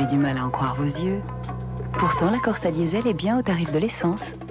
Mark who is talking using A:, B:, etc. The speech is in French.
A: avez du mal à en croire vos yeux. Pourtant, la Corsa diesel est bien au tarif de l'essence.